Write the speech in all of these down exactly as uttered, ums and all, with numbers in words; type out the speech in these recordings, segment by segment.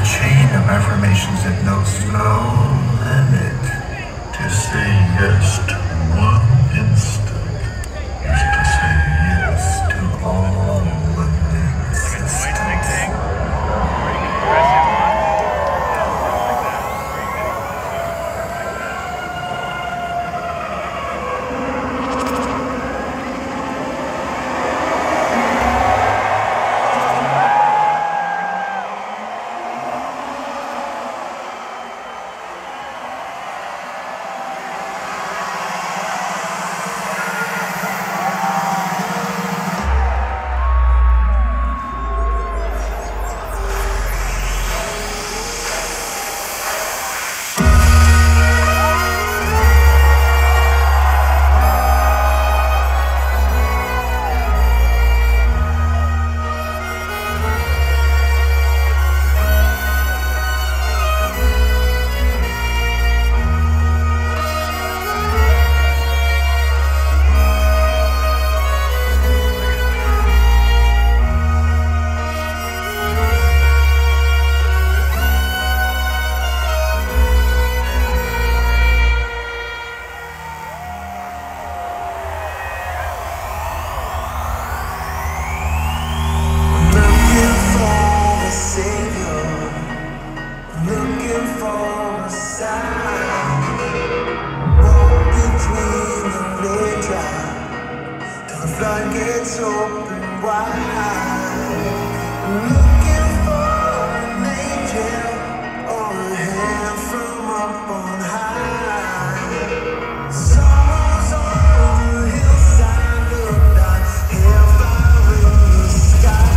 chain of affirmations that knows no limit. To say yes to one instant is to say yes to all living existence. Floodgates open wide, looking for an angel or a hand from up on high. Someone's on the hillside, look like hellfire in the sky.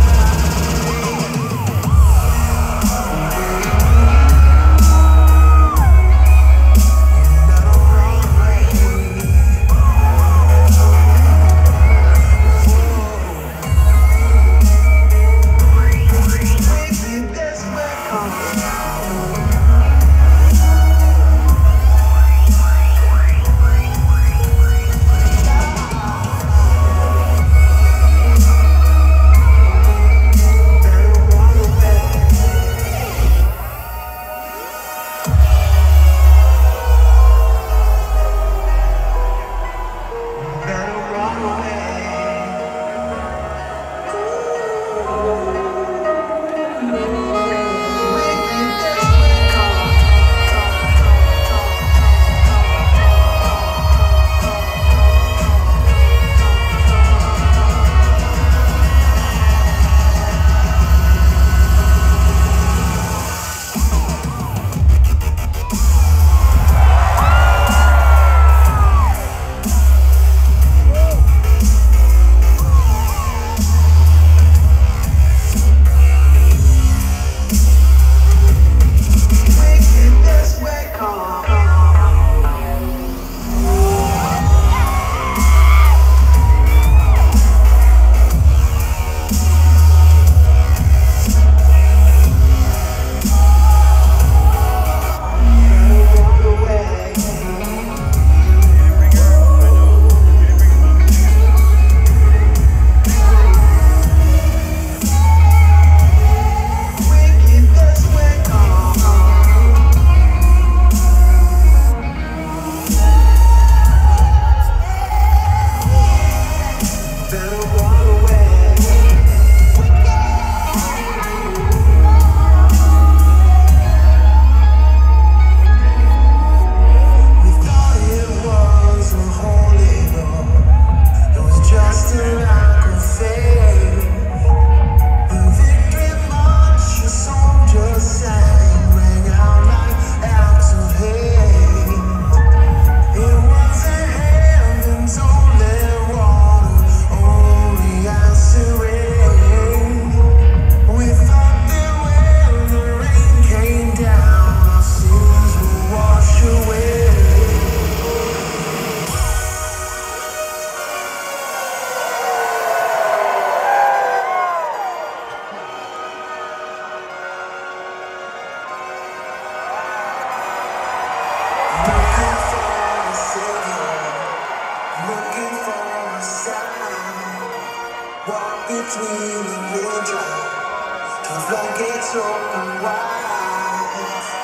Walk between the raindrops, the floodgates open wide.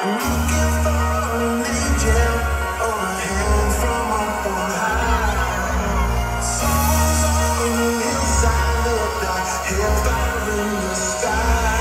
Looking for an angel or a hand from up on high. Someone's on the hillside, looked like hellfire in the sky.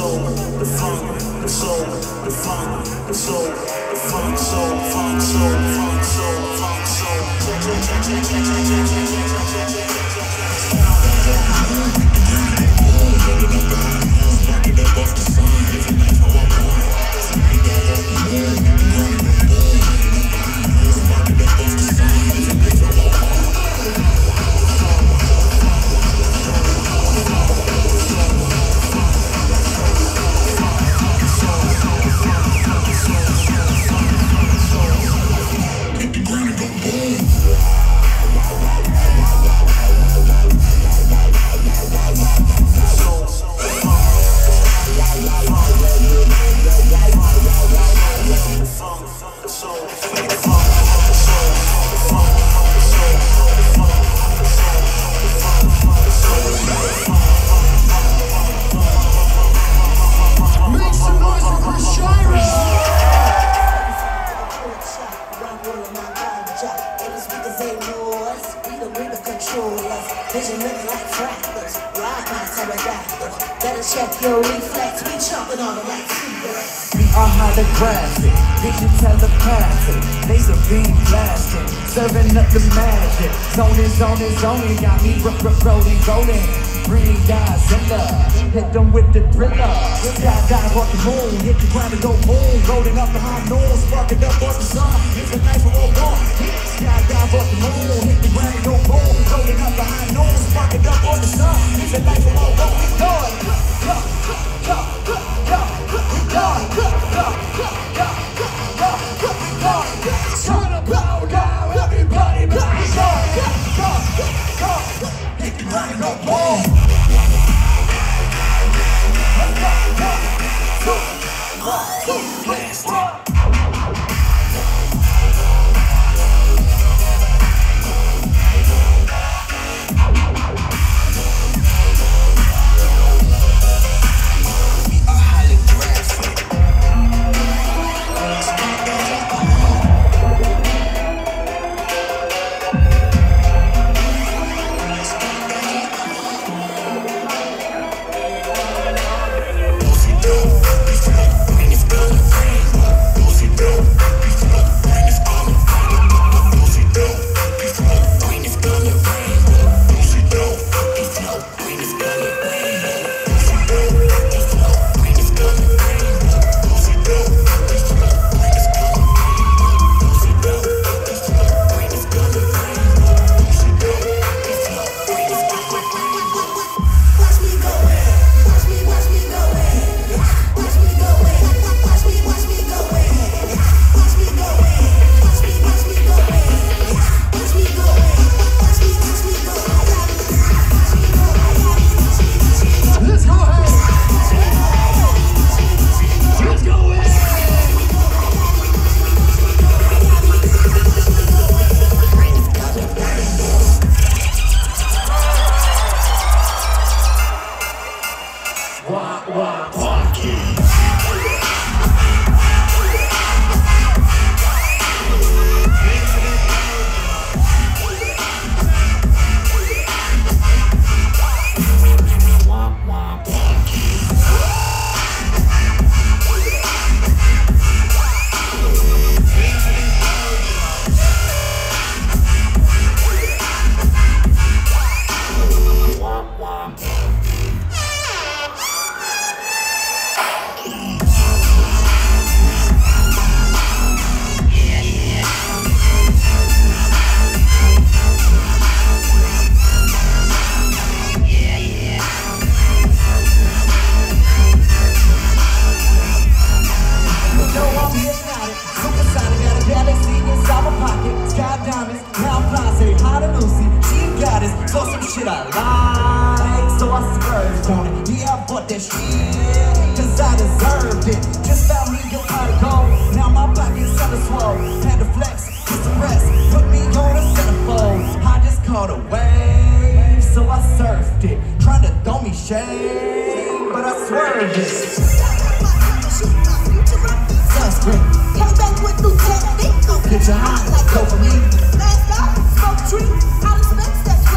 soul, the funk, the soul, the funk, the soul, the funk, soul, funk, soul, funk, soul, funk, soul. Vision looking like fractals, ride by pterodactyls. Better check your reflex, we chopping on the right feet. We are holographic, vision telepathic, laser beam blasting, serving up the magic. Zoning, zoning, zoning, got me rolling, rolling. Bring guys in love, hit them with the thriller. Skydive off the moon, hit the ground and go boom. Rolling up the high noon, sparking up off the sun. It's a nice roll on. Skydive off the moon, hit the ground and go boom. Rolling up the high noon, sparking up on the sun. It's a nice roll on. We go, go, go, go, go, go, go, go, go, go, go, go. Turn the power down, everybody, go, go, go, go, go. Hit the ground and go boom.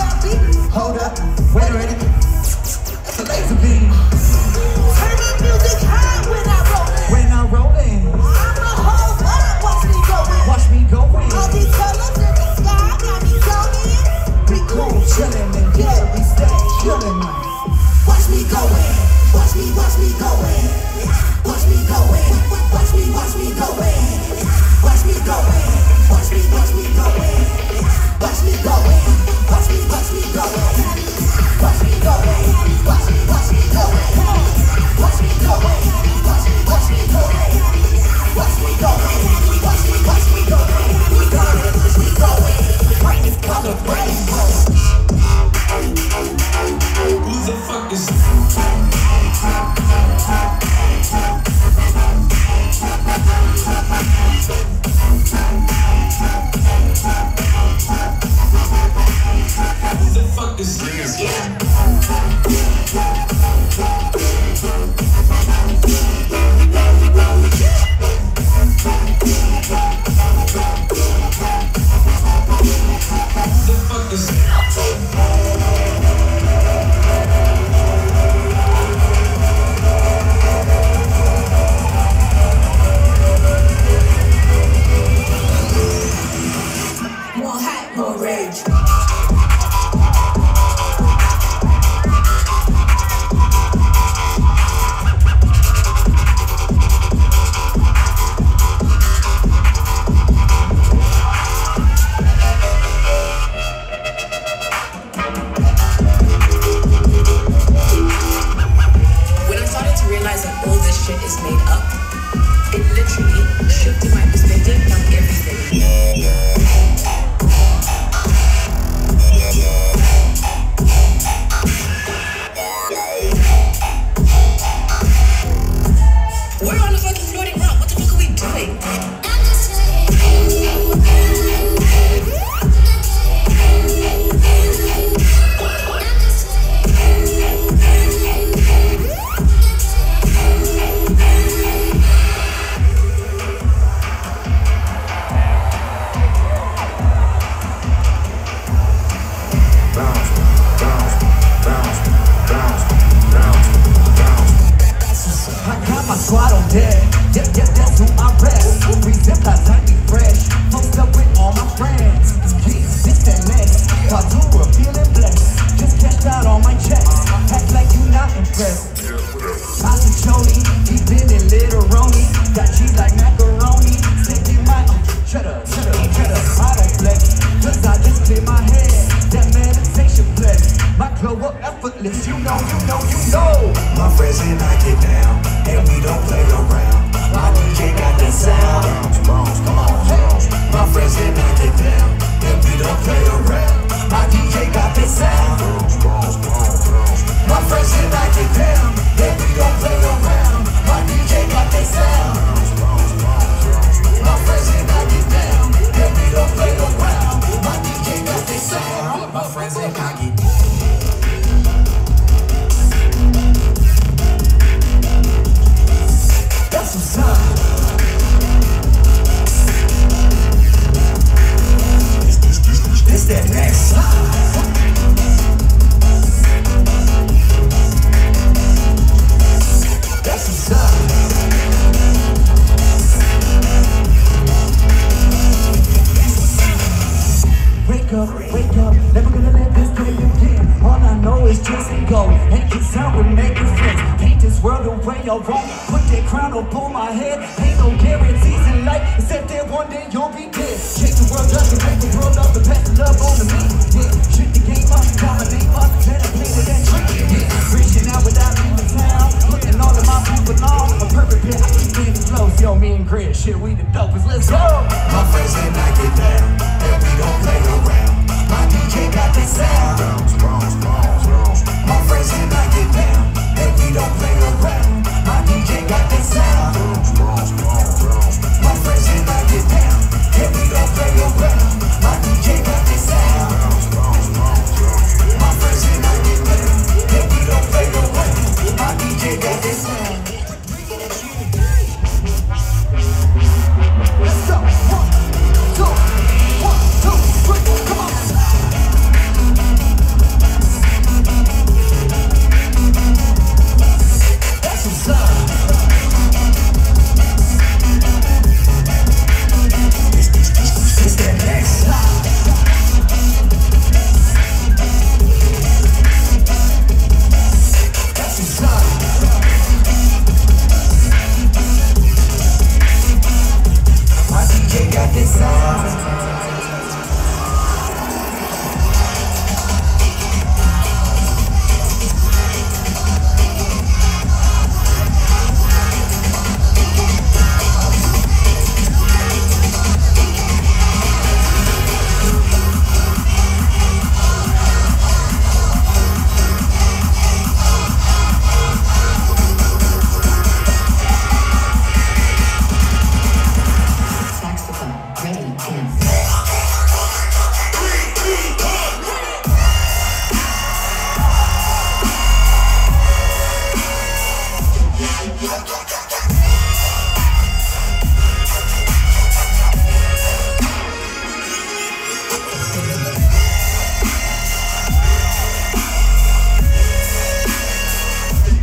Hold up, wait a minute. It's a laser beam. Turn up music. going. Watch me, watch me going. Watch me going. Watch me, watch me going. Watch me going. Watch me, watch me going. Watch me going. Watch me, watch me going. Watch me going. Watch me, watch me going. Watch me going. Watch me, watch me going. Watch me going. Watch me, watch me going. We going, watch me going. Brain is color, brain color. Who the fuck is Who the fuck is GRiZ? More hype, more rage. When I started to realize that all this shit is made up, it literally shifted my perspective on everything. We're on a fucking floating rock. What the fuck are we doing? I got my squad on deck. Yeah, yeah, that's who I rest. Reset that time be fresh. Post up with all my friends. Geez, this that next. While you were feeling blessed. Just cashed out all my checks. Act like you not impressed. Pacichoni, he been in Literoni. Got cheese like macaroni. Sticking my uh, cheddar, cheddar, cheddar. I don't flex, cause I just clear my head. That meditation flex. My glow up effortless. You know, you know, you know. My friends and I get down, and we don't play around. My D J got that sound. Bounce, come on, bounce. My friends and I get down, and we don't play around. My D J got that sound. Bounce, bounce, bounce. My friends and I get down, and we don't play around. My D J got that sound. Bounce, bounce, bounce. My friends and I get down, and we don't play around. My D J got that sound. My friends and I get down. That's what's up. This, this, this, this, this that next slide. That's what's up. Wake up, wake up, never gonna let this day begin. All I know is just and go, and kiss out with making friends. Paint this world the way I want, put that crown upon my head. Ain't no guarantees in life, except that one day you'll be dead. Shake the world up and make the world up and pass the love on to me. Yeah, shoot the game up, call my name up, let it play with that tree. Yeah, reaching out without leaving town, putting all of my people on. A perfect pair, I keep getting close. Yo, me and GRiZ, shit, we the dopest, let's go. My friends and I get down, and we don't play around. My D J got that sound. Bounce, bounce, bounce, bounce. My friends and I get down, and we don't play around. My D J got that sound. Bounce, bounce, bounce, bounce. My friends and I get down, and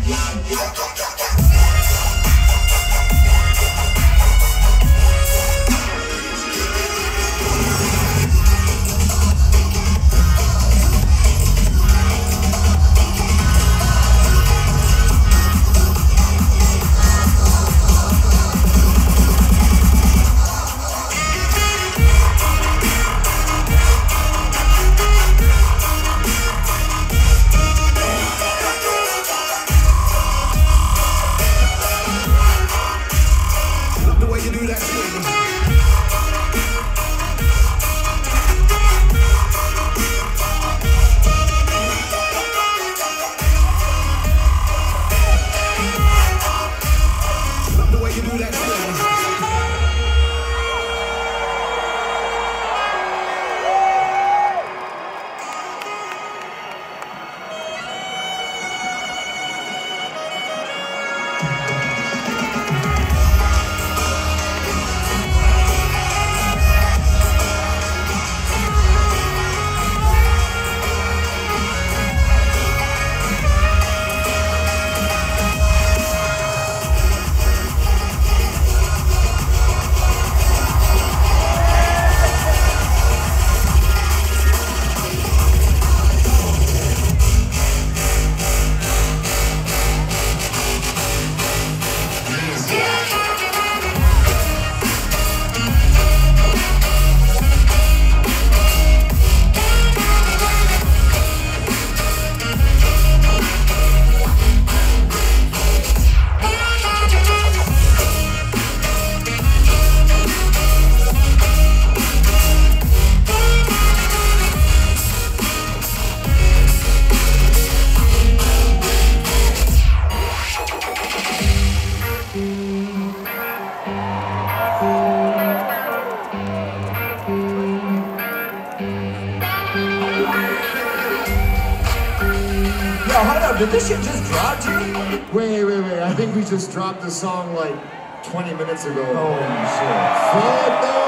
Did this shit just drop, G? Wait, wait, wait. I think we just dropped the song like twenty minutes ago. Holy shit. Fuck no!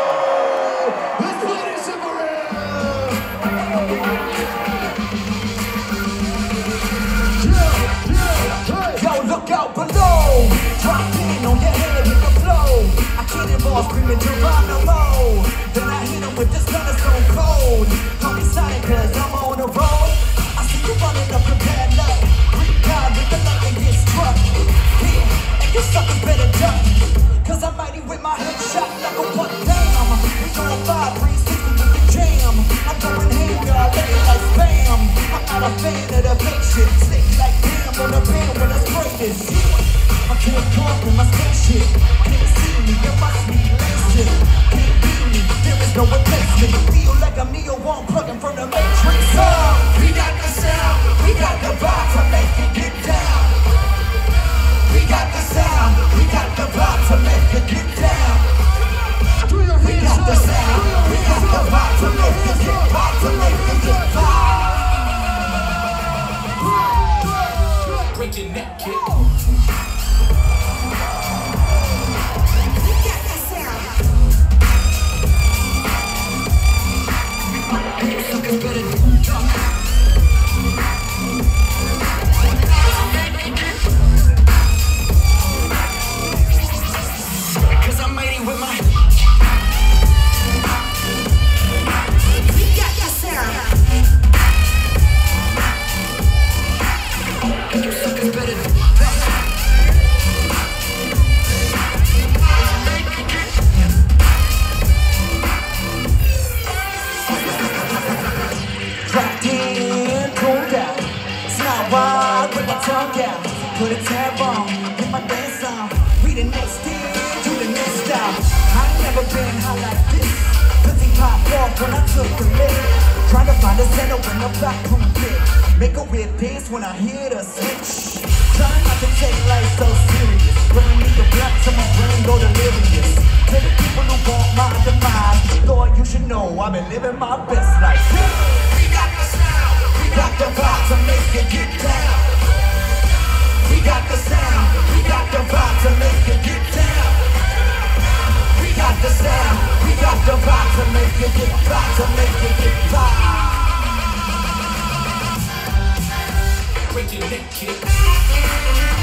Let's play this shit for real! Yeah, yeah, hey! Yo, look out below! Drop in on your head with the flow. I can't involve screaming Geronimo. Then I hit him with this gun that's so cold. Call me Sonic cause I'm on the road. I see you running up the bad luck. God with the lightning get struck. Yeah, and you suckers better duck. Cause I'm mighty with my head shot like a one down. We going five, three, sixty with the jam. I'm going ham, y'all let it like spam. I'm not a fan of the fake shit. Slick like damn on the band when I spray this. I can't talk with my spaceship. Can't see me, you must be lazy. Can't beat me, there is no replacement. Feel like I'm Neo one plugging from the Matrix. So, we got the sound, we got the vibe to make it get down. We got the sound, we got the vibe to make it get down. We got the sound, we got the vibe to make it get vibe to make it get vibe. Break your neck, kid. Put a tab on, get my dance on. We the next thing, do the next style. I ain't never been high like this. Pussy pop off when I took the lift. Trying to find a center when the back room fit. Make a weird dance when I hear the switch. Trying not to take life so serious. Burn me the black till my brain go delirious. To the people who want my demise, thought you should know I've been living my best life. We got the sound, we got the vibe to make it get down. We got the sound, we got the vibe to make it get down. We got the sound, we got the vibe to make it get vibe to make it get vibe. Break your neck, kid.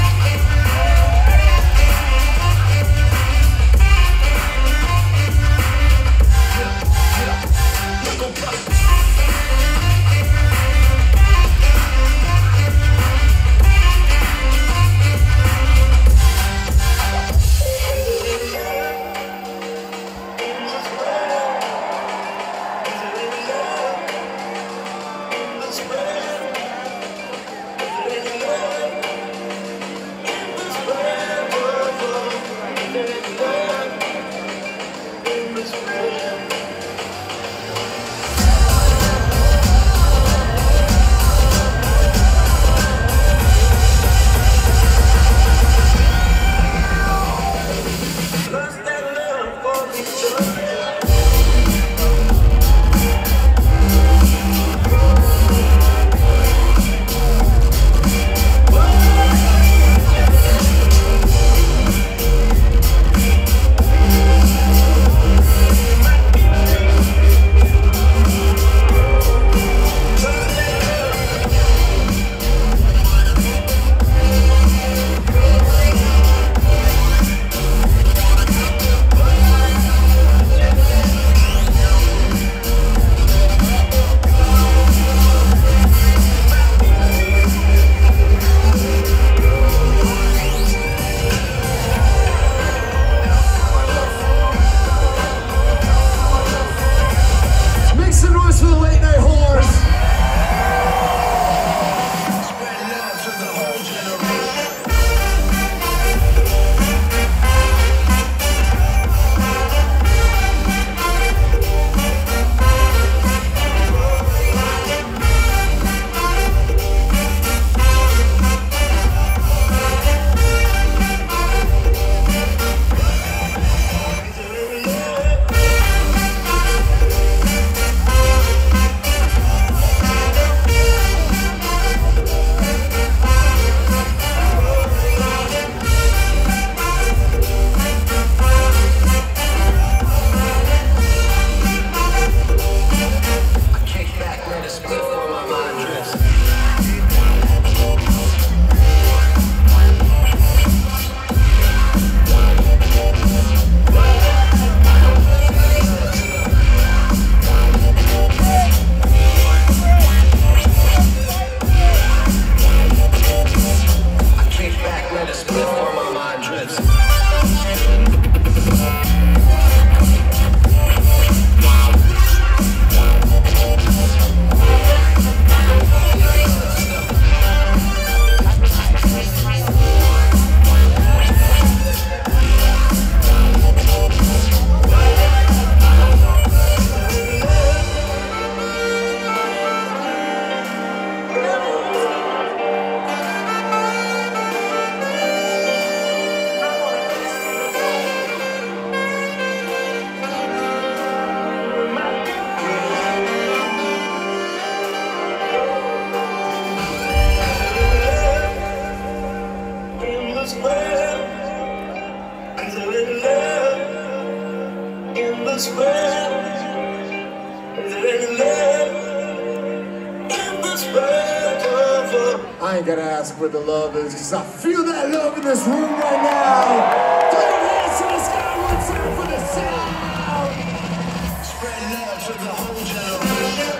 this world? Is there any love in this world? Is there any love in this world? I ain't gotta ask where the love is, because I feel that love in this room right now. Throw your hands to the sky one time for the sound. Spread love to the whole generation.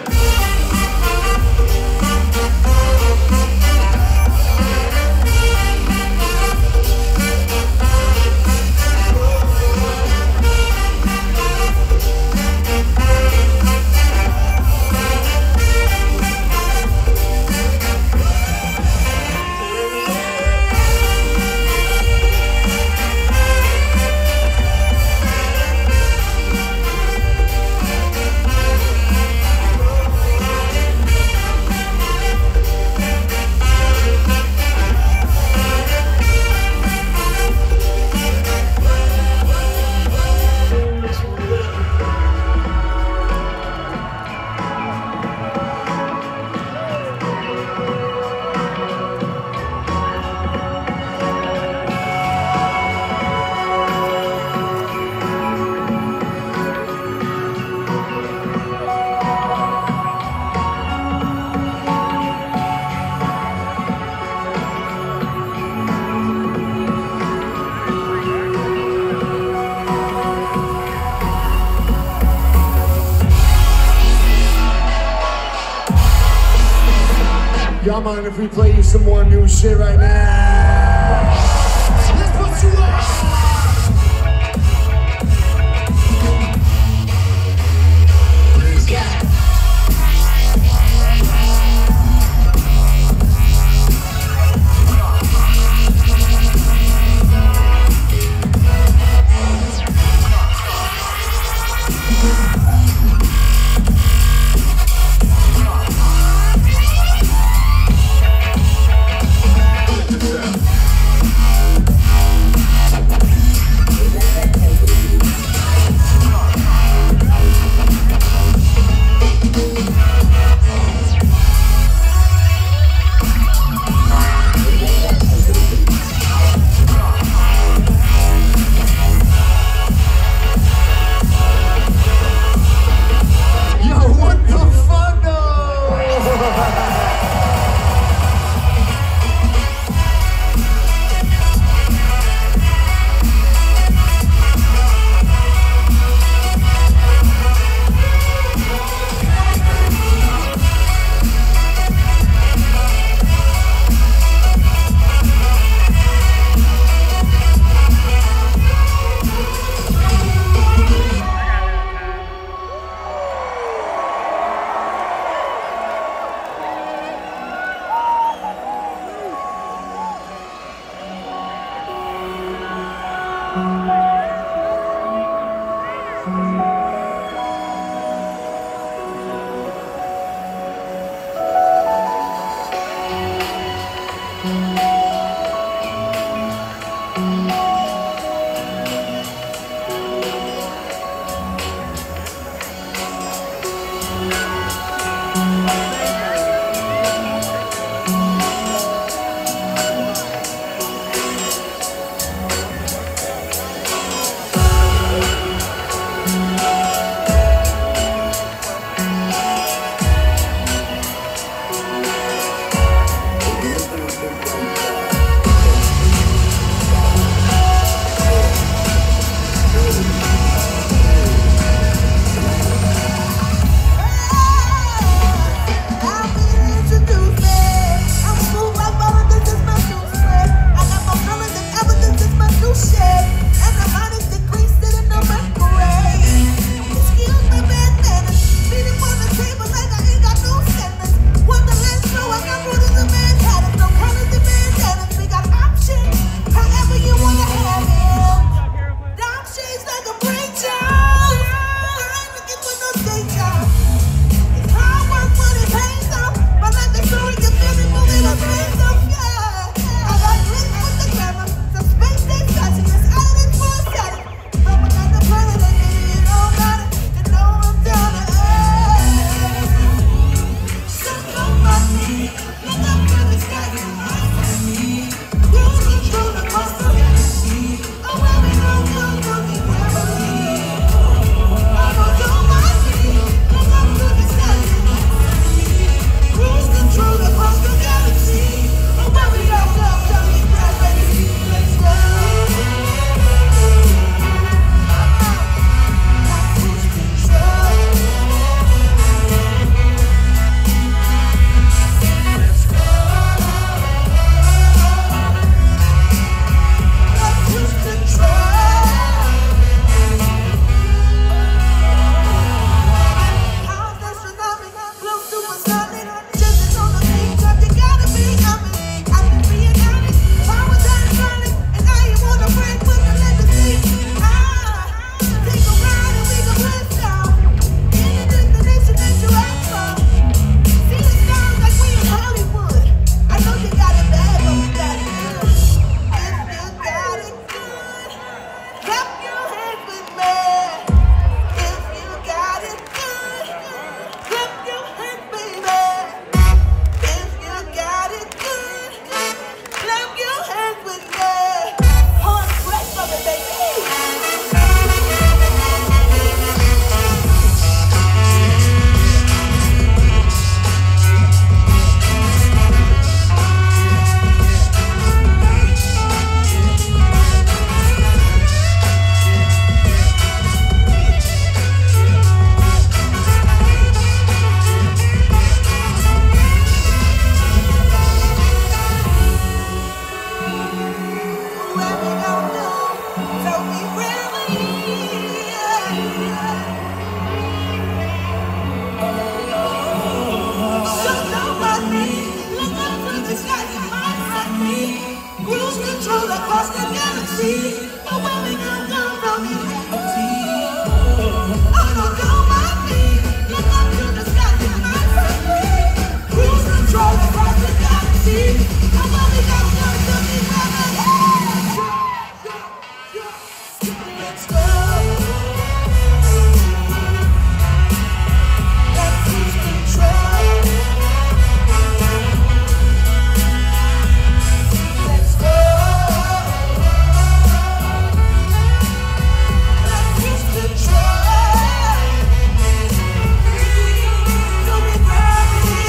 Y'all mind if we play you some more new shit right now? Let's put you on! Space station, I roll across the galaxy. But when we come down from reality, I'm gonna go my feet. Look up to the sky to my family. Cruise control across the galaxy. But when we come down to reality, let's go. That cruise control. Let's go. That cruise control. Don't be gravity.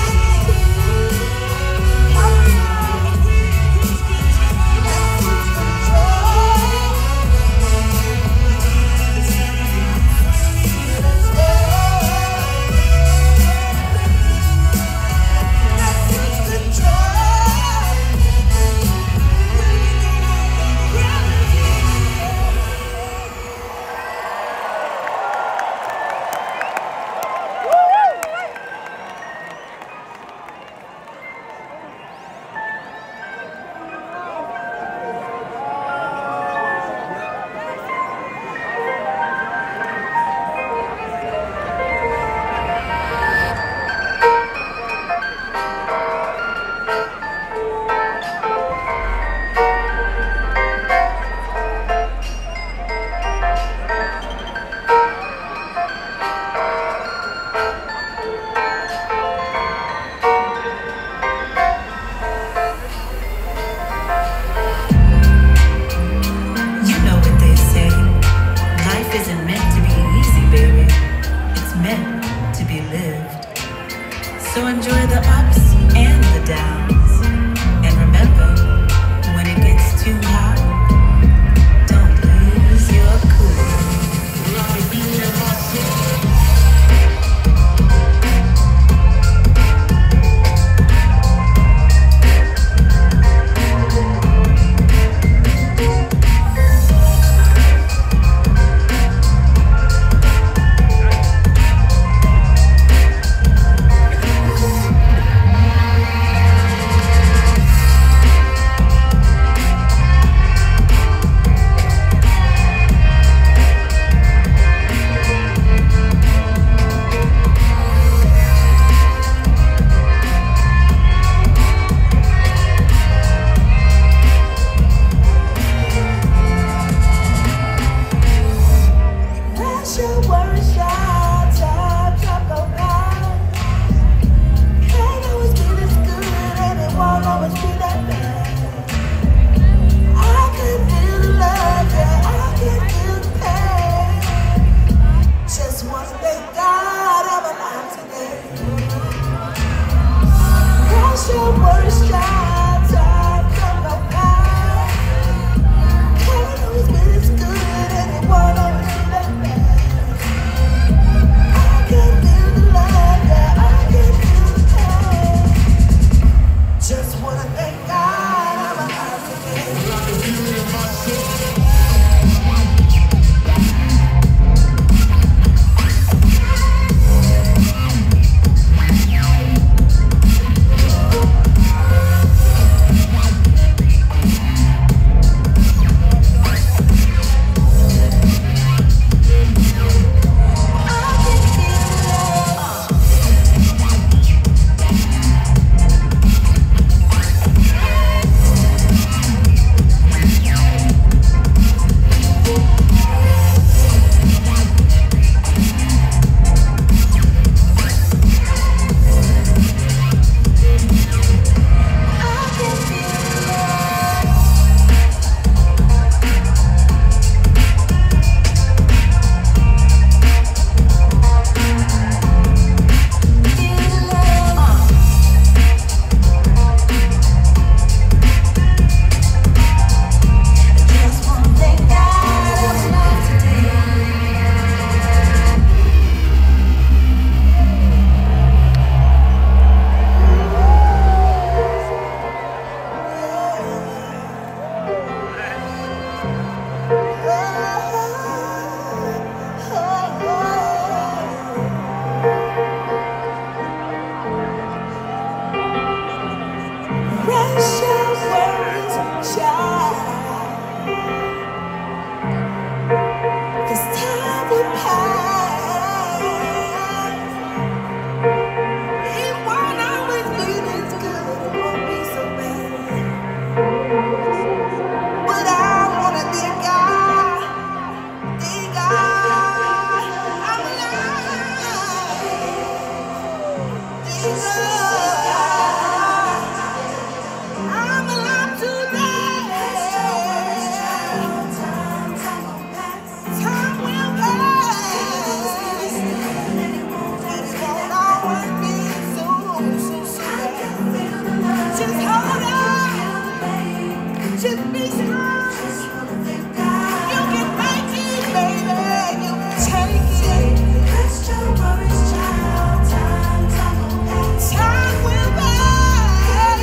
That cruise control. Let's go. That cruise control. You know what they say. Life isn't meant to be easy, baby. It's meant to be lived. So enjoy the ups and the downs. And remember, when it gets too hot, don't lose your cool. keep me strong. You can make it, baby. You can take it. Rest your worries, child. Time, time will pass. Time will pass.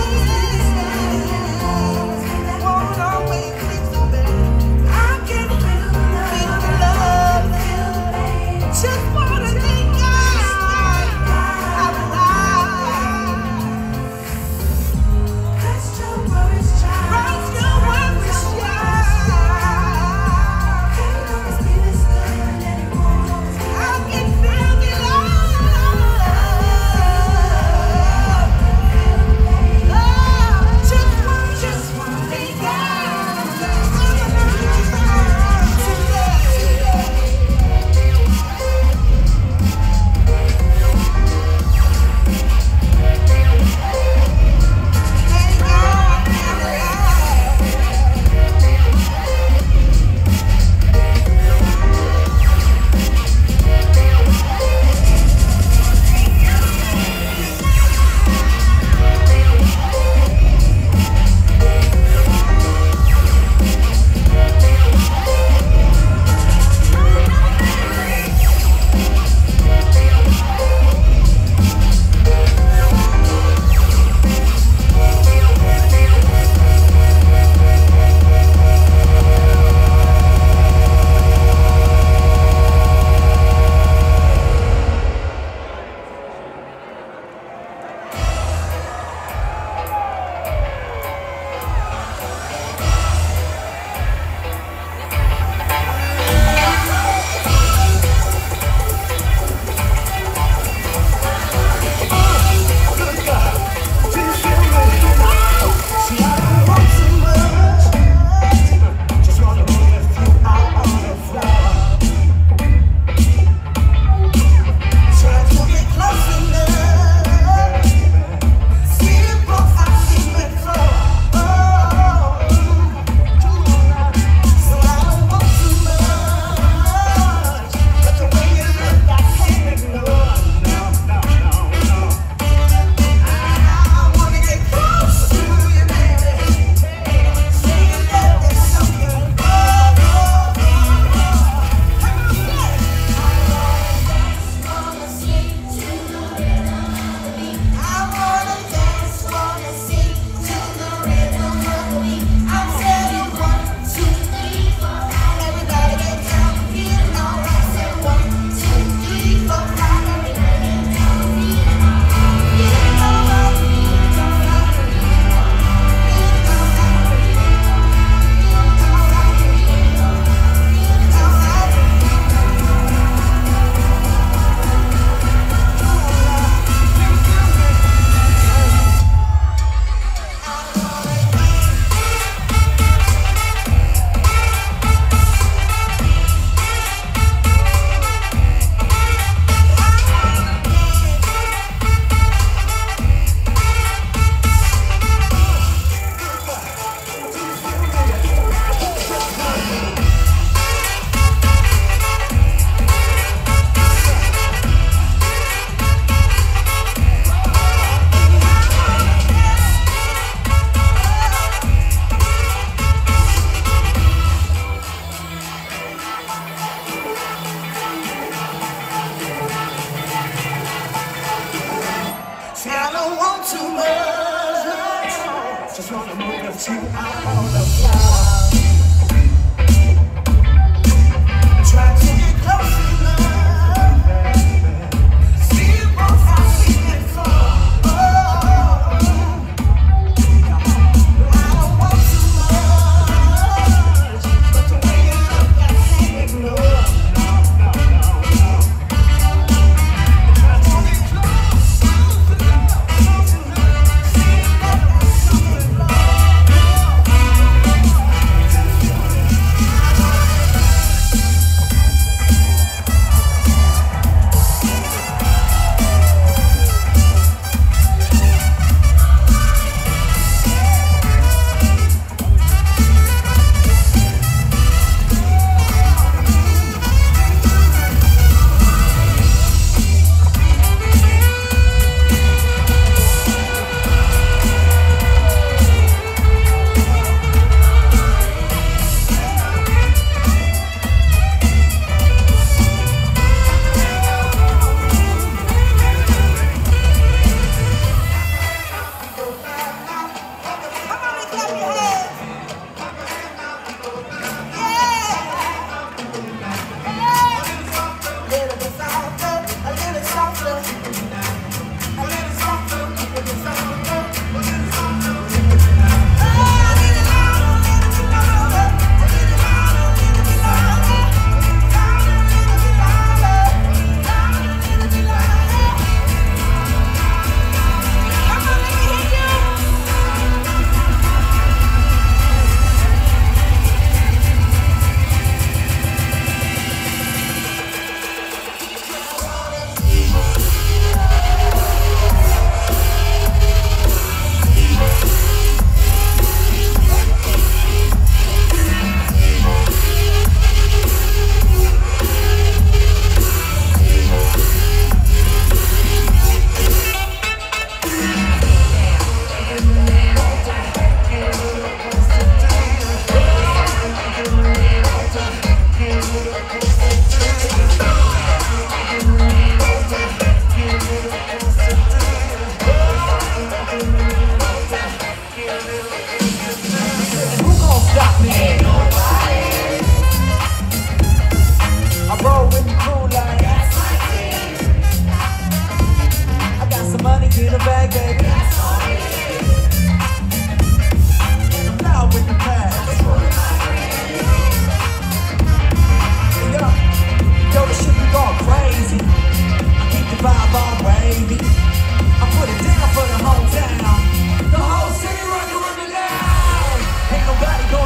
Won't always be so bad. I can feel the love, feel the pain. Just wanna thank God. Rest your worries, child. Rest your worries, child.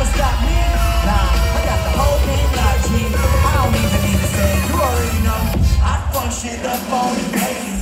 gonna stop me? Nah, I got the whole game locked, G. I don't even need to say it, you already know. I fuck shit up on the daily.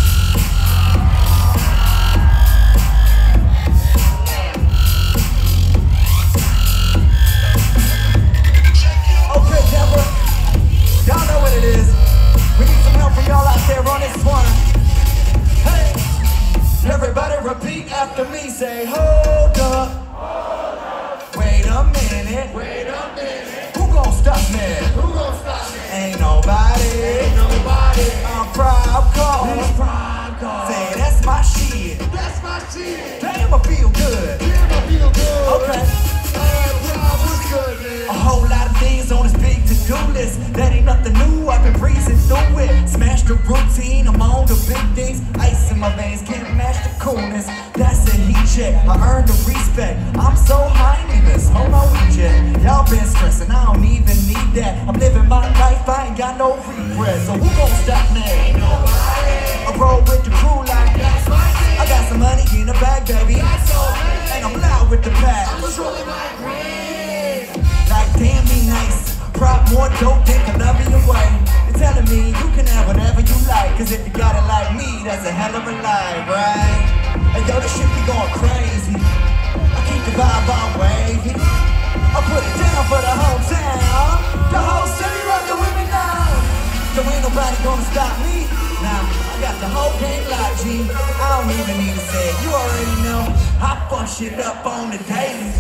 Okay, Deborah, y'all know what it is. We need some help from y'all out there on this one. Hey, everybody repeat after me. Say, hold up. Hold up. Wait a minute. Wait a minute. Who gon' stop me? Who gon' stop me? Ain't nobody. Ain't nobody. I'm proud cause. This proud cause. Say, that's my shit. That's my shit. Damn, I feel good. Damn, I feel good. Okay. A whole lot of things on this big to-do list. That ain't nothing new, I've been breezing through it. Smash the routine, I'm on the big things. Ice in my veins, can't match the coolness. That's a heat check, I earned the respect. I'm so high in this, hold on jet. Y'all been stressing, I don't even need that. I'm living my life, I ain't got no regrets. So who gon' stop me? Ain't nobody. I roll with the crew like that's my thing. I got some money in the bag, baby. That's so and I'm loud with the pack. I'm controlling my brain. Like damn me nice, prop more dope than Colombian way. You're telling me you can have whatever you like, cause if you got it like me, that's a hell of a life, right? And yo, this shit be going crazy. I keep the vibe on wavy. I put it down for the whole town. The whole city rockin' with me now. So ain't nobody gonna stop me. Now, I got the whole game locked, G. I don't even need to say it, you already know. I fuck shit up on the daily.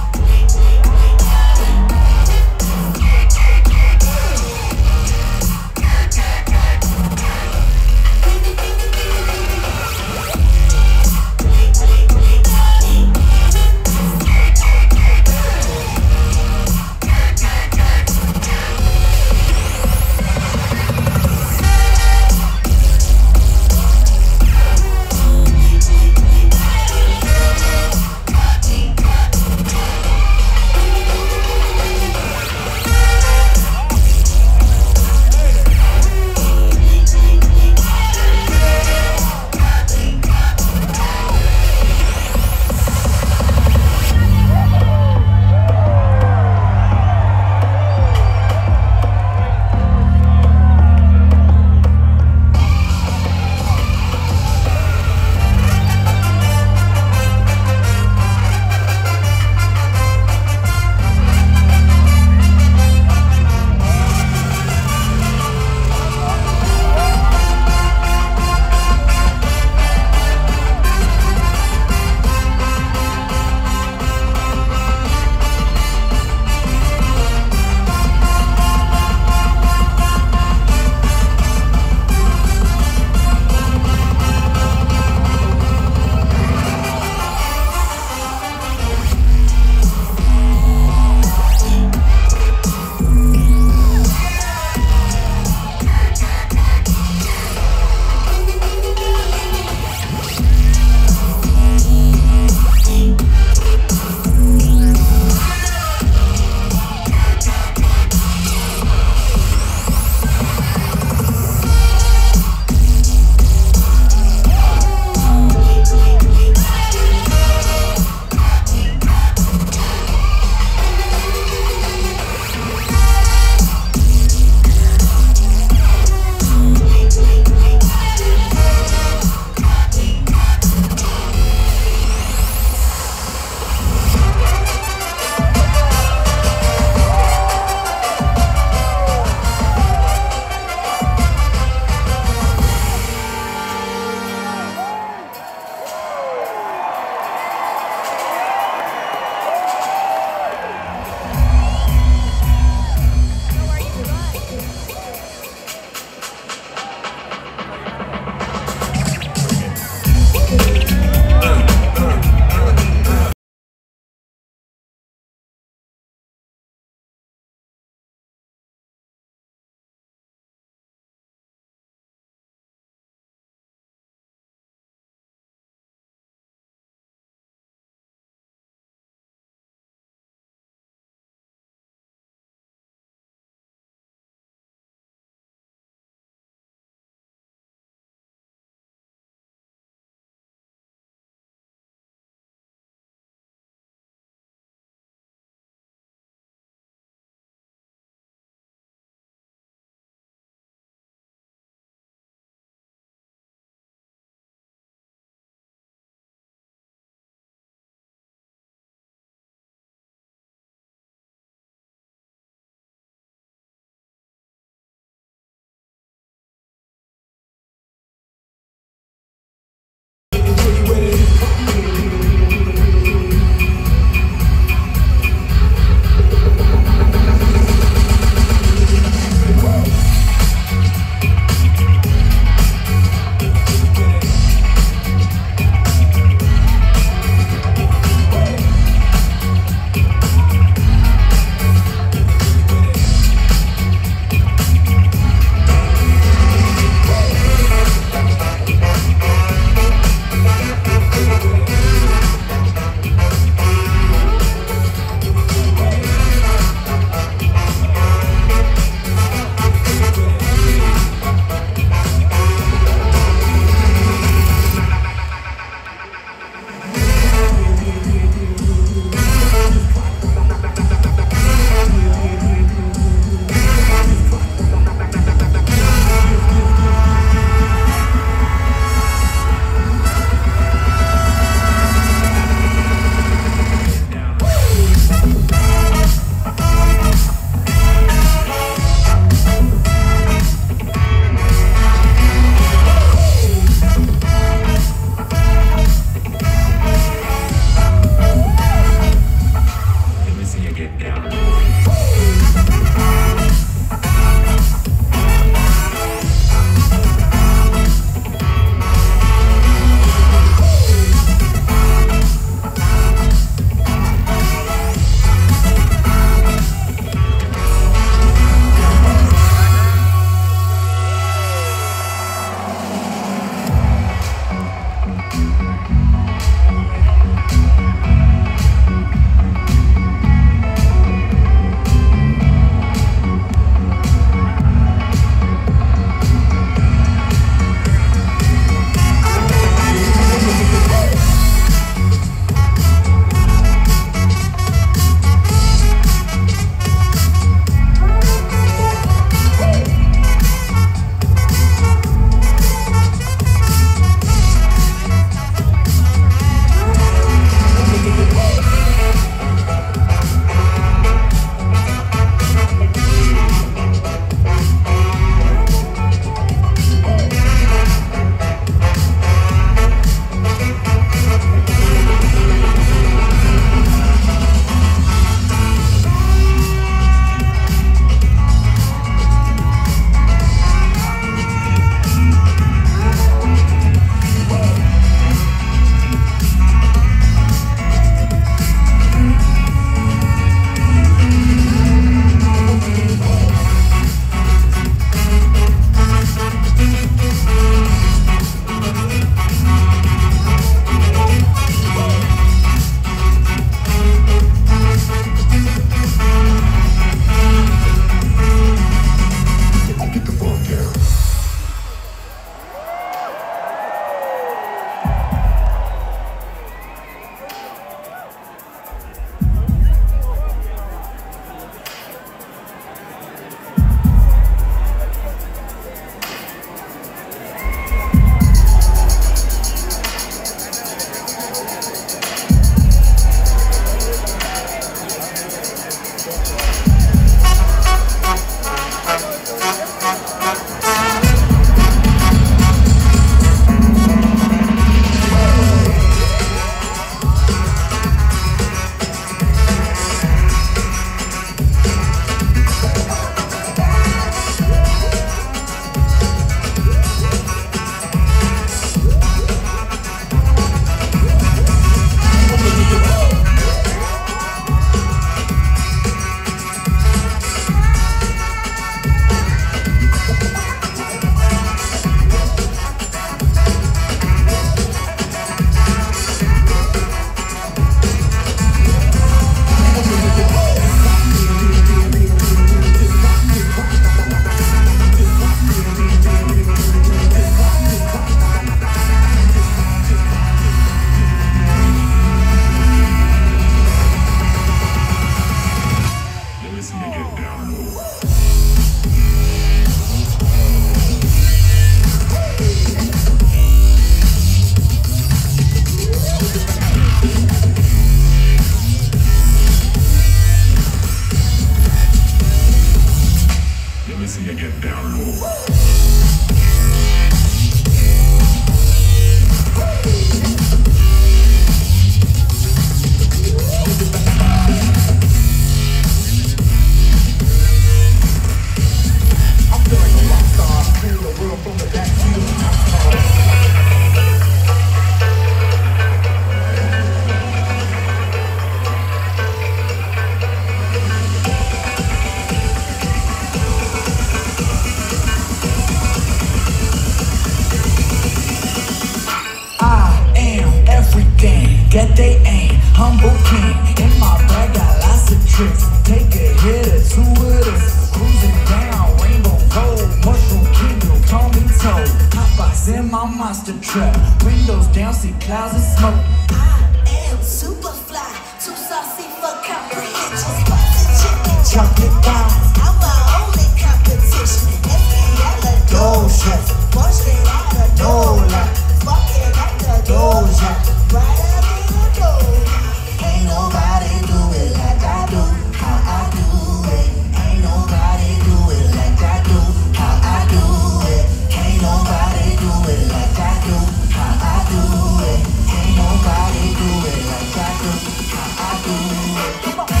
monster truck. Windows down, see clouds of smoke. I am super fly, too saucy for comprehension. Spicy chicken, chocolate thighs. I'm my only competition. Every yellow doja, born straight out of Nola. Fucking at the doja, right up in the door. Ain't nobody do it like I do, how I do it. Ain't nobody do it like I do, how I do it. Ain't nobody do it like I do, how I do it. Ain't nobody do it like I do, how I do it. Come on.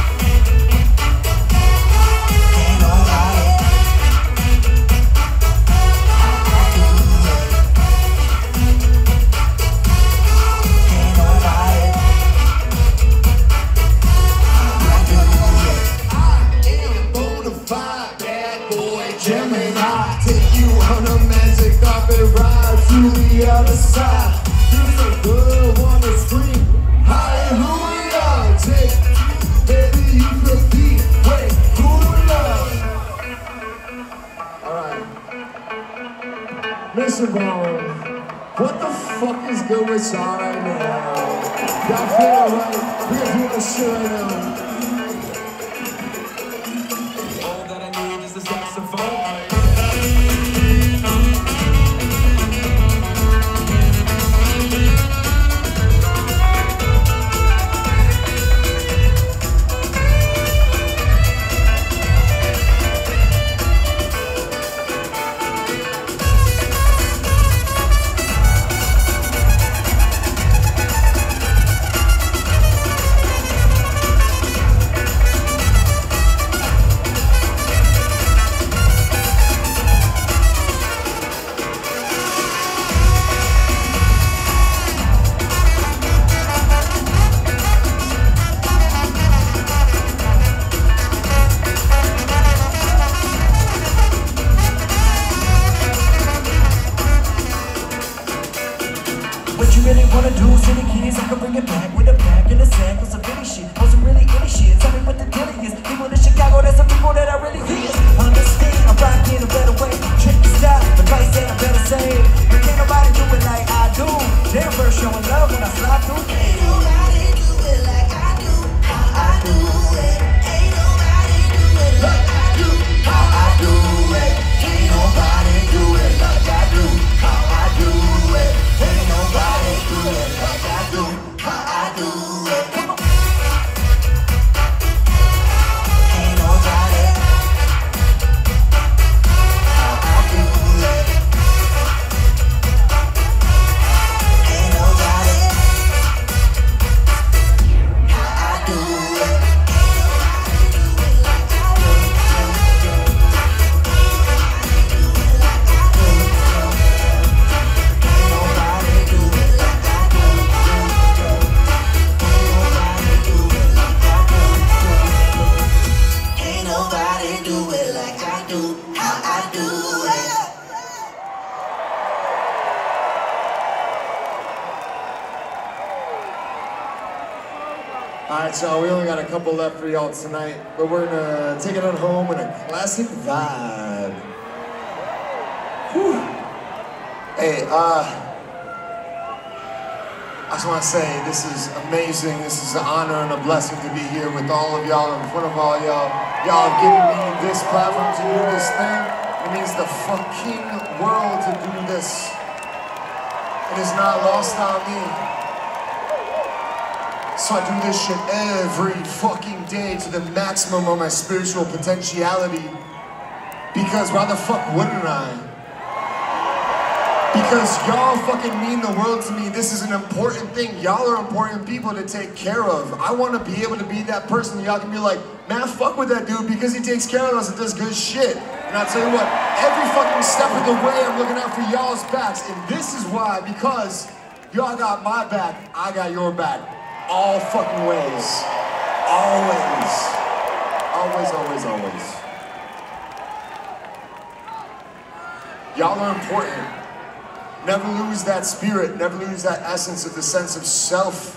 Ain't nobody, how I do it. Ain't nobody, how I do it. I am bona fide bad boy Gemini. Take you on a magic carpet ride to the other side. There's a girl on the screen. Hallelujah. Take baby, you could be way cooler. Alright. Mister Ballroom, what the fuck is good with y'all right now? Y'all feel alright? We are doing this shit right now. All that I need is a saxophone. What you really wanna do, city kids? I can bring it back with a pack and a sack with some pretty shit. Wasn't really any shit. Tell me what the deal is. People in Chicago, there's some people that I really is. Understand, I'm rocking a better way. Trick the style, the price that I better say. But can't nobody do it like I do. Damn, first showing love when I slide through. Ain't nobody do it like I do, how I do it. Ain't nobody do it like I do, how I do it. Ain't nobody do it like I do, how I do it. Ain't nobody do it like I do, how I do it. Come on. Ain't nobody, how I do it. Ain't nobody, how I do it. Ain't nobody do it like I do. Ain't nobody do it like I do. Ain't nobody do it like I do, how I do it. Alright, y'all, we only got a couple left for y'all tonight, but we're gonna take it on home in a classic vibe. Whew. Hey, uh, I just want to say this is amazing. This is an honor and a blessing to be here with all of y'all, in front of all y'all. Y'all have given me this platform to do this thing. It means the fucking world to do this. It is not lost on me. So I do this shit every fucking day to the maximum of my spiritual potentiality. Because why the fuck wouldn't I? Because y'all fucking mean the world to me. This is an important thing. Y'all are important people to take care of. I want to be able to be that person. Y'all can be like, man, fuck with that dude because he takes care of us and does good shit. And I'll tell you what, every fucking step of the way I'm looking out for y'all's backs. And this is why, because y'all got my back, I got your back. All fucking ways. Always. Always, always, always. Y'all are important. Never lose that spirit, never lose that essence of the sense of self.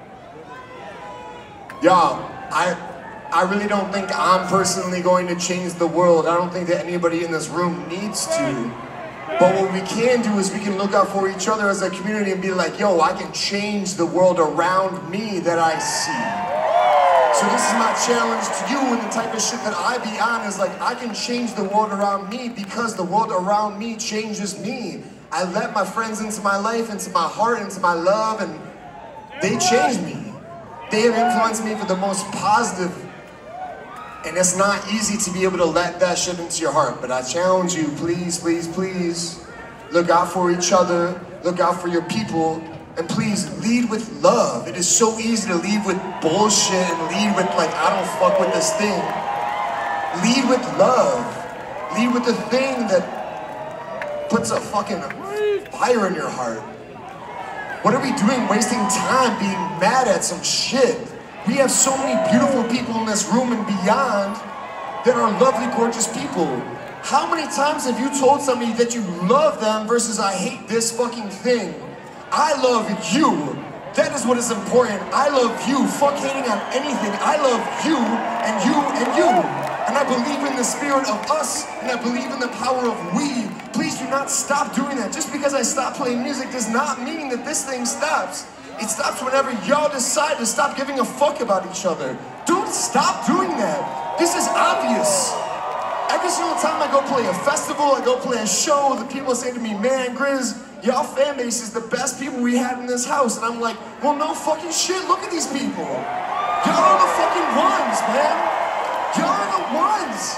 Y'all, I, I really don't think I'm personally going to change the world. I don't think that anybody in this room needs to. But what we can do is we can look out for each other as a community and be like, yo, I can change the world around me that I see. So this is my challenge to you, and the type of shit that I be on is like, I can change the world around me because the world around me changes me. I let my friends into my life, into my heart, into my love, and they changed me. They have influenced me for the most positive. And it's not easy to be able to let that shit into your heart. But I challenge you, please, please, please, look out for each other, look out for your people, and please lead with love. It is so easy to lead with bullshit and lead with like, I don't fuck with this thing. Lead with love. Lead with the thing that puts a fucking fire in your heart. What are we doing wasting time being mad at some shit? We have so many beautiful people in this room and beyond that are lovely, gorgeous people. How many times have you told somebody that you love them versus I hate this fucking thing? I love you. That is what is important. I love you. Fuck hating on anything. I love you and you and you. And I believe in the spirit of us, and I believe in the power of we. Please do not stop doing that. Just because I stop playing music does not mean that this thing stops. It stops whenever y'all decide to stop giving a fuck about each other. Don't stop doing that. This is obvious. Every single time I go play a festival, I go play a show, the people say to me, man, GRiZ, y'all fan base is the best people we had in this house. And I'm like, well, no fucking shit, look at these people. Y'all are the fucking ones, man. Y'all are the ones.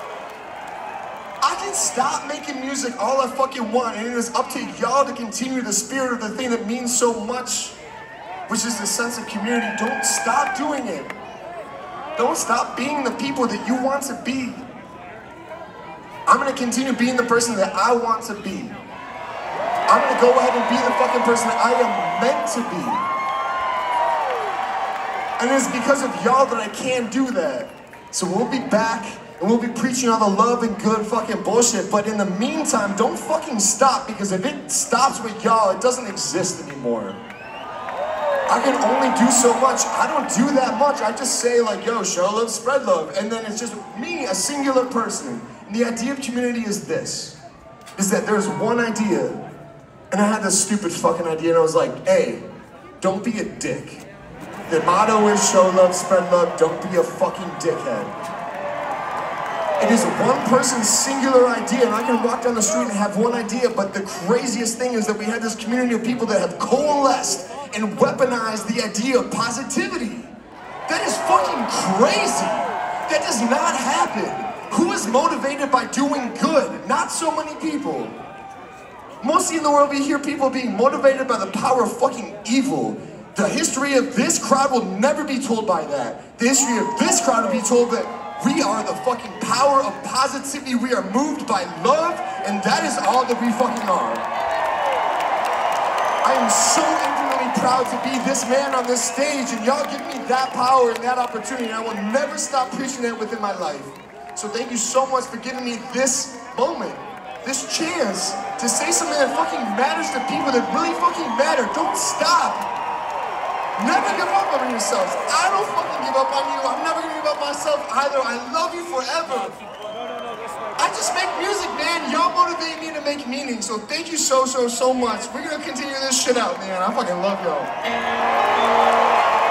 I can stop making music all I fucking want, and it is up to y'all to continue the spirit of the thing that means so much, which is the sense of community. Don't stop doing it. Don't stop being the people that you want to be. I'm gonna continue being the person that I want to be. I'm gonna go ahead and be the fucking person that I am meant to be. And it's because of y'all that I can't do that. So we'll be back, and we'll be preaching all the love and good fucking bullshit, but in the meantime, don't fucking stop, because if it stops with y'all, it doesn't exist anymore. I can only do so much. I don't do that much. I just say like, yo, show love, spread love, and then it's just me, a singular person. And the idea of community is this, is that there's one idea, and I had this stupid fucking idea, and I was like, hey, don't be a dick. The motto is show love, spread love, don't be a fucking dickhead. It is one person's singular idea, and I can walk down the street and have one idea, but the craziest thing is that we have this community of people that have coalesced and weaponized the idea of positivity. That is fucking crazy. That does not happen. Who is motivated by doing good? Not so many people. Mostly in the world we hear people being motivated by the power of fucking evil. The history of this crowd will never be told by that. The history of this crowd will be told that we are the fucking power of positivity. We are moved by love, and that is all that we fucking are. I am so infinitely proud to be this man on this stage, and y'all give me that power and that opportunity, and I will never stop preaching that within my life. So thank you so much for giving me this moment, this chance to say something that fucking matters to people that really fucking matter. Don't stop. Never give up on yourselves. I don't fucking give up on you. I'm never gonna give up on myself either. I love you forever. I just make music, man. Y'all motivate me to make meaning. So thank you so, so, so much. We're gonna continue this shit out, man. I fucking love y'all.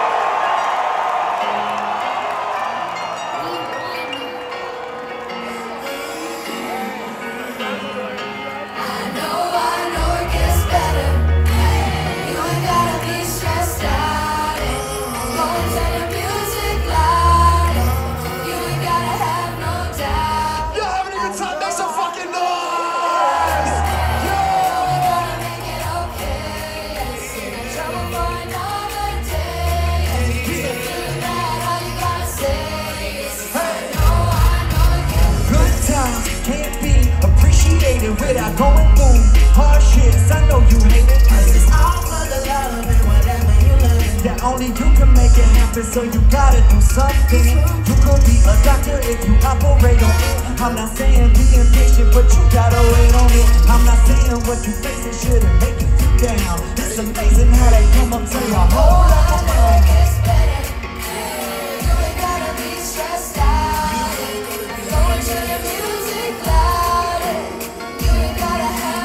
Without going through hardships, I know you hate it. It's all for the love and whatever you love. That only you can make it happen, so you gotta do something. You could be a doctor if you operate on it. I'm not saying be impatient, but you gotta wait on it. I'm not saying what you face it shouldn't make you feel down. It's amazing how they come up to your whole life now. You ain't gotta be stressed out. Going to the music loud. You ain't gotta have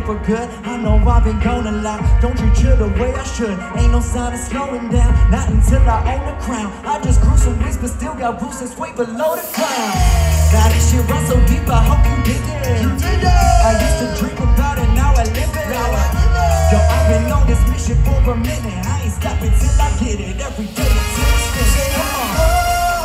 for good. I know I've been gone a lot. Don't treat you the way I should. Ain't no sign of slowing down, not until I own the crown. I just grew some wings, but still got roots that's way below the ground. Now this shit runs so deep, I hope you dig it. You dig it. I used to dream about it, now I live it. Now I live it. Yo, I've been on this mission for a minute. I ain't stopping till I get it. Every day until it's finished. Come on.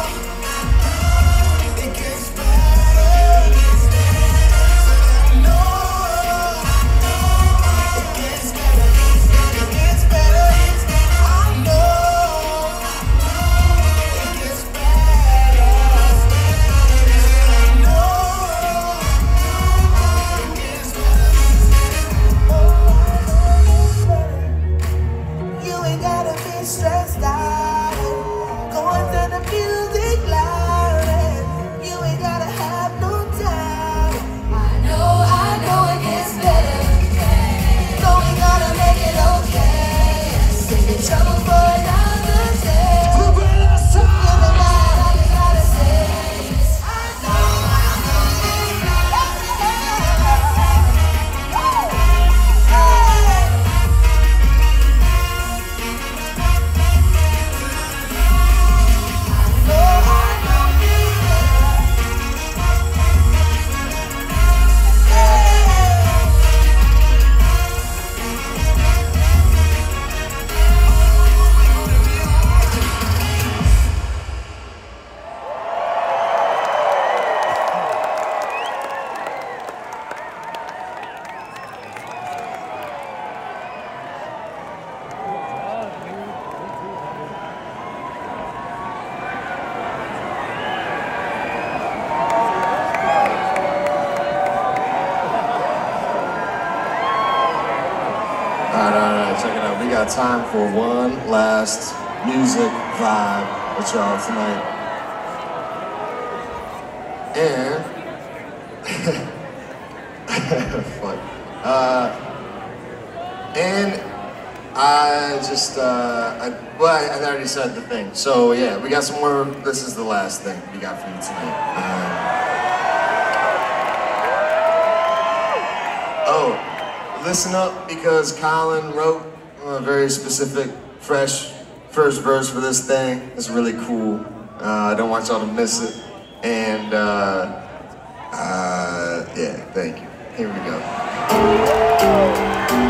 Stressed out, going to the music loud. You ain't gotta have no doubt. I know, I know it gets better. So we gotta make it okay. Save in trouble for another day. You're the man I gotta say. I know, I know it's better. Check it out. We got time for one last music vibe with y'all tonight. And fuck. Uh, and I just uh, I, well, I, I already said the thing. So yeah, we got some more. This is the last thing we got for you tonight. Um, oh. Listen up, because Colin wrote a very specific, fresh first verse for this thing. It's really cool. Uh, I don't want y'all to miss it. And uh, uh, yeah, thank you. Here we go.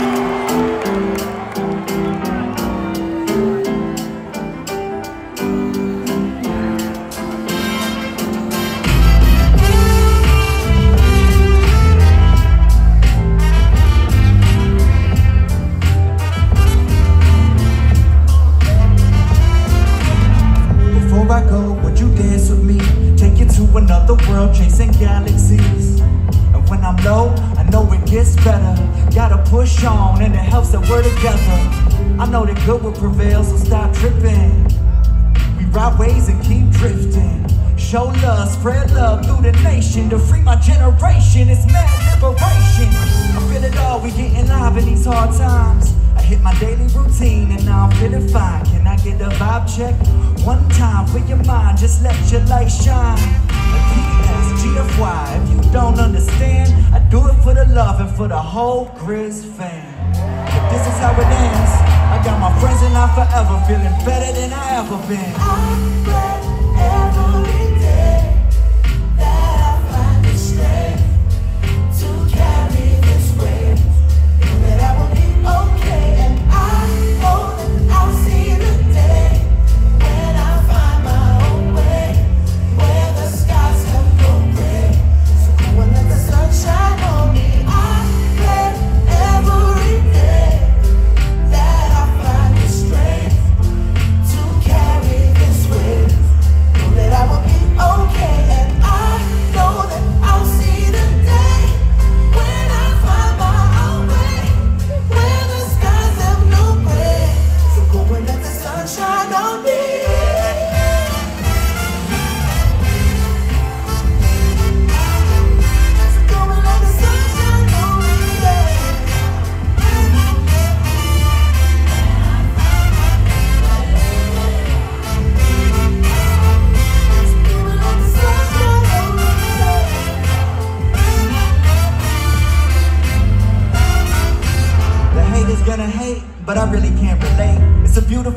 Another world chasing galaxies. And when I'm low, I know it gets better. Gotta push on and it helps that we're together. I know that good will prevail, so stop tripping. We ride waves and keep drifting. Show love, spread love through the nation. To free my generation, it's mad liberation. I feel it all, we getting live in these hard times. I hit my daily routine and now I'm feeling fine. Can I get a vibe check? One time for your mind, just let your light shine. And P S G F Y, if you don't understand, I do it for the love and for the whole GRiZ fam. If this is how it ends, I got my friends and I forever feeling better than I ever been. I'm glad every day that I find the strength to carry this weight. Know that I will be okay, and I know that I'll see the day when I find my own way, where the skies have no gray. So come and let the sun shine on me. I'm glad every day that I find the strength to carry this weight.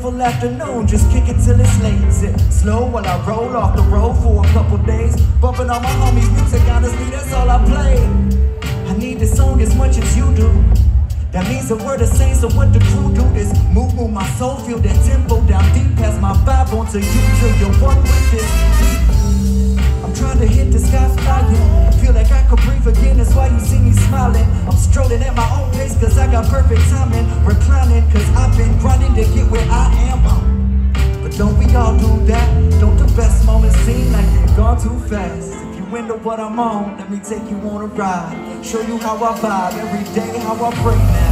beautiful afternoon, just kick it till it's late. Zip slow while I roll off the road for a couple days. Bumping on my homies' music, honestly, that's all I play. I need this song as much as you do. That means the word is saying, so what the crew do is move, move my soul, feel that tempo down deep, pass my vibe onto you till you're one with this beat. I'm trying to hit the sky flying, feel like I could breathe again, that's why you see me smiling. I'm strolling at my own pace, cause I got perfect timing. Reclining, cause I've been grinding to get where I am. um, But don't we all do that? Don't the best moments seem like they've gone too fast? If you into what I'm on, let me take you on a ride, show you how I vibe every day, how I pray now.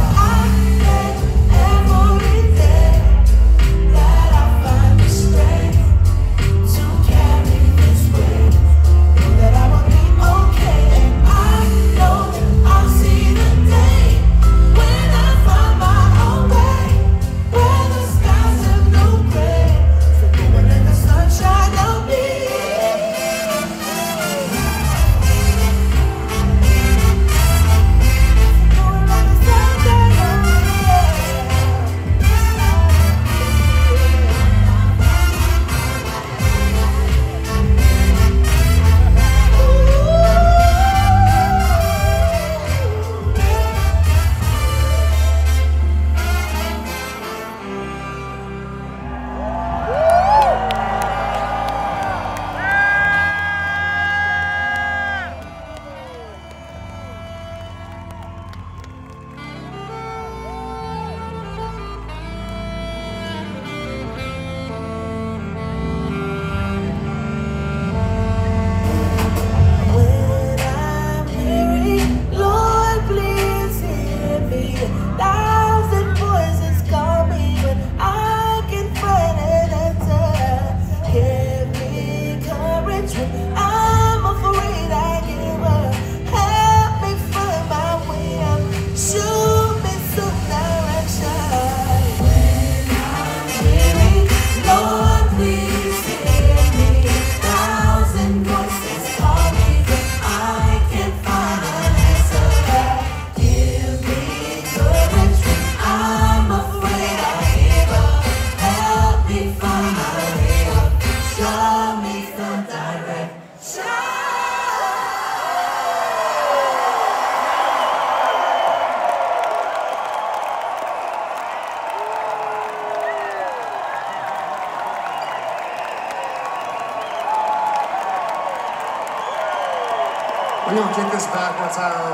We're gonna kick this back one time.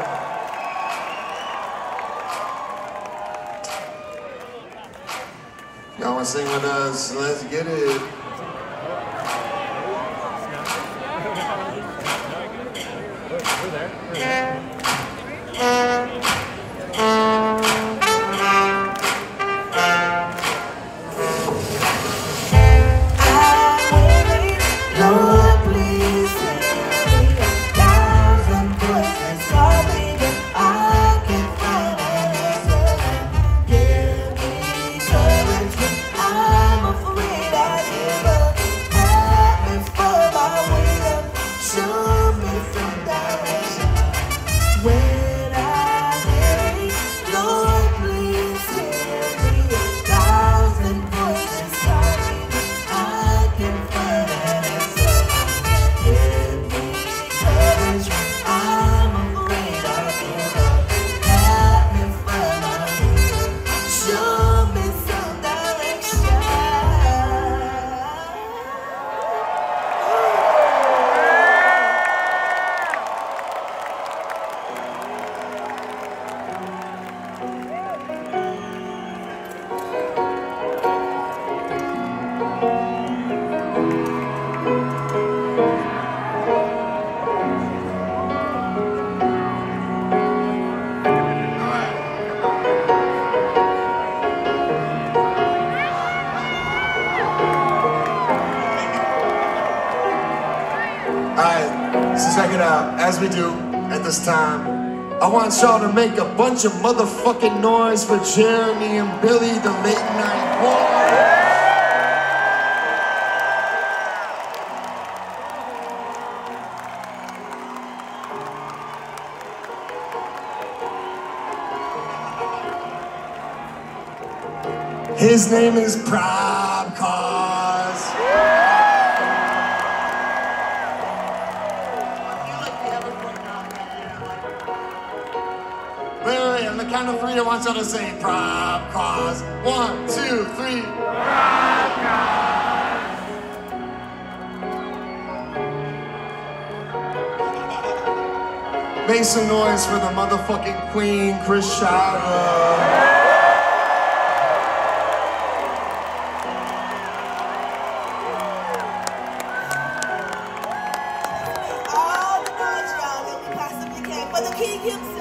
Y'all wanna sing with us? Let's get it. We're there. We're there. Alright, so check it out. As we do at this time, I want y'all to make a bunch of motherfucking noise for Jeremy and Billy, the late night boys. His name is Pride. count of three, I want y'all to say prop cause. One, two, three. Make some noise for the motherfucking queen, Chris Shara. All the noise, y'all, that we possibly can for the king himself.